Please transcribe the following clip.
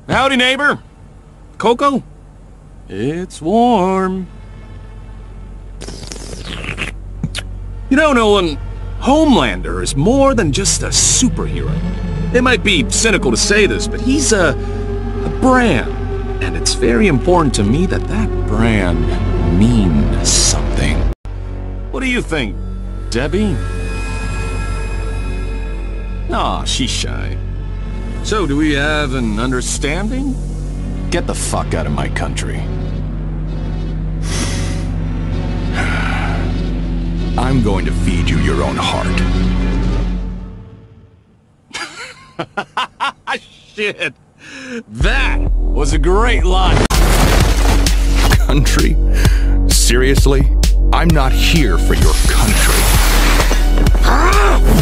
Howdy, neighbor. Cocoa? It's warm. You know, Nolan, Homelander is more than just a superhero. It might be cynical to say this, but he's a brand. And it's very important to me that that brand means something. What do you think, Debbie? Aw, she's shy. So, do we have an understanding? Get the fuck out of my country. I'm going to feed you your own heart. Shit! That was a great line! Country? Seriously? I'm not here for your country.